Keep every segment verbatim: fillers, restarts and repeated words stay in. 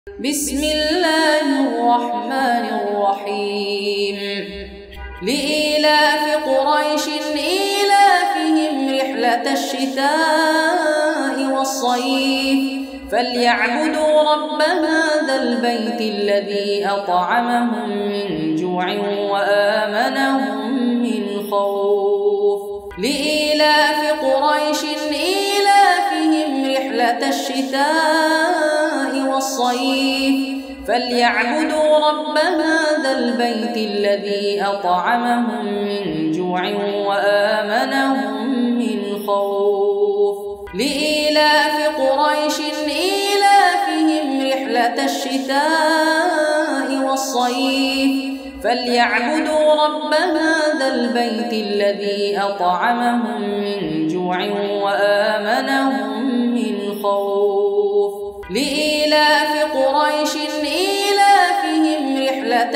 بسم الله الرحمن الرحيم لإيلاف قريش إيلافهم رحلة الشتاء والصيف فليعبدوا رب هذا البيت الذي أطعمهم من جوع وآمنهم من خوف لإيلاف قريش إيلافهم رحلة الشتاء والصيف فليعبدوا رب هذا البيت الذي أطعمهم من جوع وآمنهم من خوف لإيلاف قريش إيلافهم رحلة الشتاء والصيف فليعبدوا رب هذا البيت الذي أطعمهم من جوع وآمنهم من خوف لإيلاف قريش إيلافهم رحلة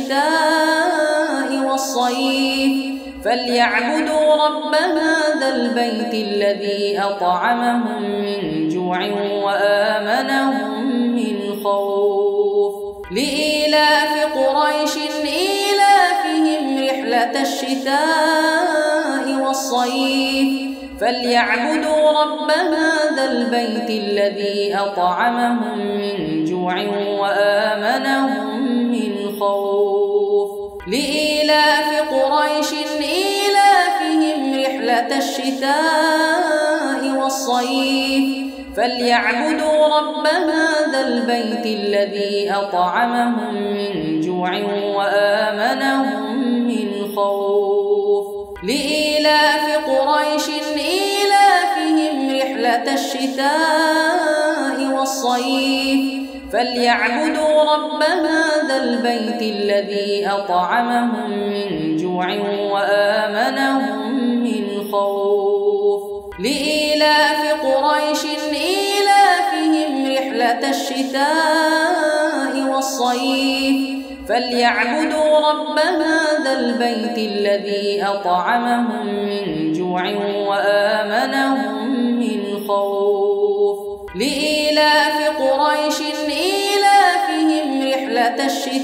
الشتاء والصيف فليعبدوا رب هذا البيت الذي أطعمهم من جوع وآمنهم من خوف لإيلاف قريش إيلافهم رحلة الشتاء والصيف فليعبدوا رب هذا البيت الذي أطعمهم من جوع وآمنهم من خوف لإيلاف قريش إيلافهم رحلة الشتاء والصيف فليعبدوا رب هذا البيت الذي أطعمهم من جوع وآمنهم من خوف لإيلاف قريش إيلافهم رحلة الشتاء والصيف فليعبدوا رب هذا البيت الذي أطعمهم من جوع وآمنهم من خوف لإيلاف قريش إيلافهم رحلة الشتاء والصيف فليعبدوا رب هذا البيت الذي أطعمهم من جوع وآمنهم من خوف لإيلاف قريش إيلافهم رحلة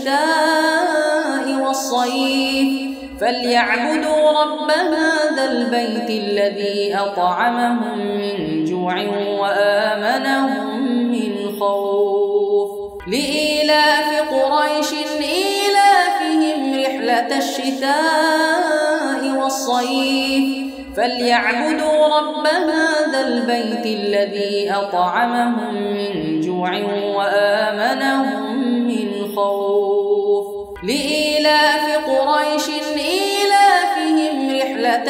الشتاء والصيف فليعبدوا رب هذا البيت الذي أطعمهم من جوع وآمنهم من خوف لإيلاف قريش إيلافهم رحلة الشتاء والصيف فليعبدوا رب هذا البيت الذي أطعمهم من جوع وآمنهم من خوف لإيلاف قريش إيلافهم رحلة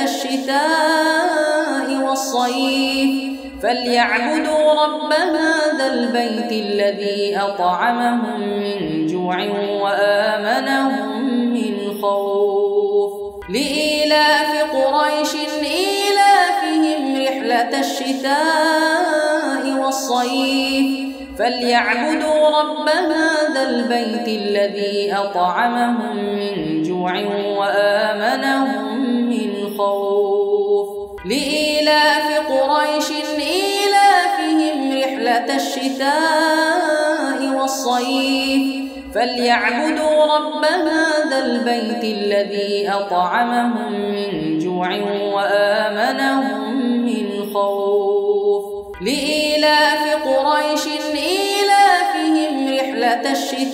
الشتاء والصيف فليعبدوا رب هذا البيت الذي أطعمهم من جوع وآمنهم من خوف لإيلاف قريش إيلافهم رحلة الشتاء والصيف فليعبدوا رب هذا البيت الذي أطعمهم من جوع وآمنهم من خوف لإيلاف قريش إيلافهم رحلة الشتاء والصيف فليعبدوا رب هذا البيت الذي أطعمهم من جوع وآمنهم من خوف لإيلاف قريش إيلافهم رحلة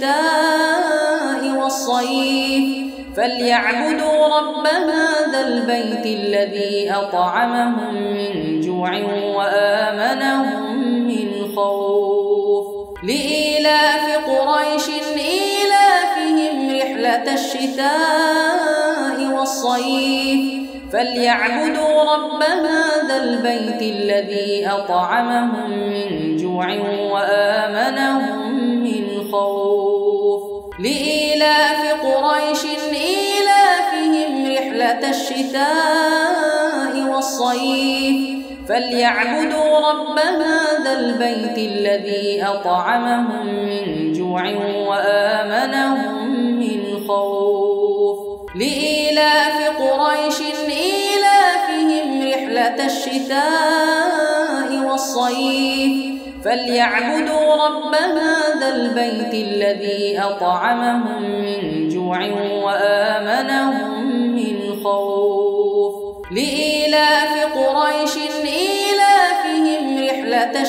الشتاء والصيف فليعبدوا رب هذا البيت الذي أطعمهم من جوع وآمنهم من خوف لإيلاف قريش إيلافهم رحلة الشتاء والصيف فليعبدوا رب هذا البيت الذي أطعمهم من جوع وآمنهم من خوف لإيلاف قريش إيلافهم رحلة الشتاء والصيف فليعبدوا رب هذا البيت الذي أطعمهم من جوع وآمنهم من خوف لإيلاف قريش إيلافهم رحلة الشتاء والصيف فليعبدوا رب هذا البيت الذي أطعمهم من جوع وآمنهم من خوف لإيلاف قريش إيلافهم رحلة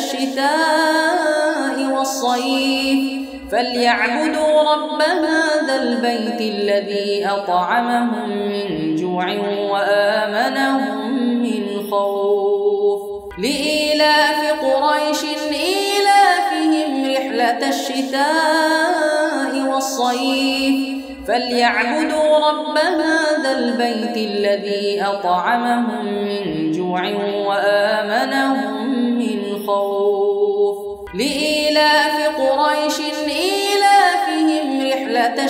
الشتاء والصيف فليعبدوا رب هذا البيت الذي أطعمهم من جوع وآمنهم من خوف لإيلاف قريش إيلافهم رحلة الشتاء والصيف فليعبدوا رب هذا البيت الذي أطعمهم من جوع وآمنهم من خوف لإيلاف قريش إيلافهم رحلة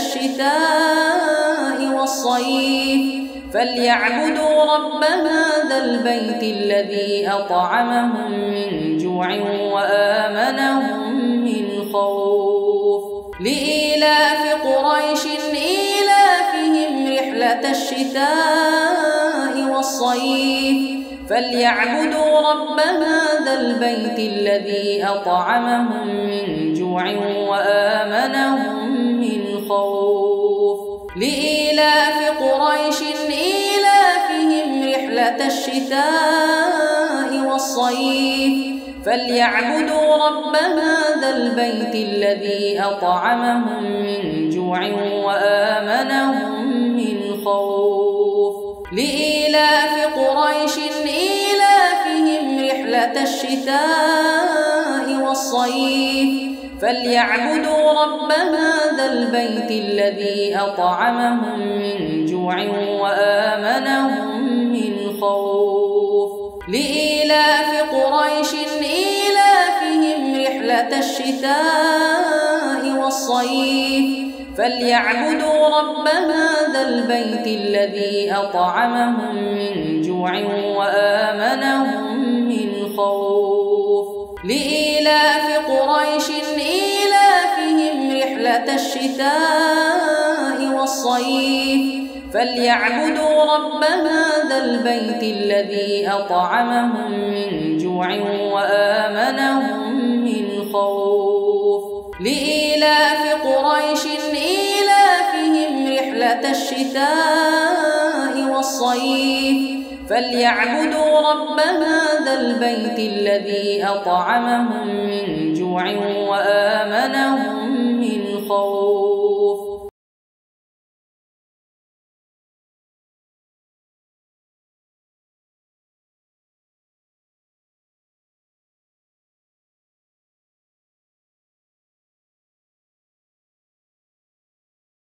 الشتاء والصيف فليعبدوا رب هذا البيت الذي أطعمهم من جوع وآمنهم من خوف لإيلاف قريش إيلافهم رحلة الشتاء والصيف فليعبدوا رب هذا البيت الذي أطعمهم من جوع وآمنهم من خوف لإيلاف قريش إيلافهم رحلة الشتاء والصيف فليعبدوا رب هذا البيت الذي أطعمهم من جوع وآمنهم من خوف لإيلاف قريش إيلافهم رحلة الشتاء والصيف فليعبدوا رب هذا البيت الذي أطعمهم من جوع وآمنهم من خوف لإيلاف قريش إيلافهم رحلة الشتاء والصيف فليعبدوا رب هذا البيت الذي أطعمهم من جوع وآمنهم من خوف لإيلاف قريش إيلافهم رحلة الشتاء والصيف فليعبدوا رب هذا البيت الذي أطعمهم من جوع وآمنهم من خوف لإيلاف قريش إيلافهم رحلة الشتاء والصيف فليعبدوا رب هذا البيت الذي أطعمهم من جوع وآمنهم من خوف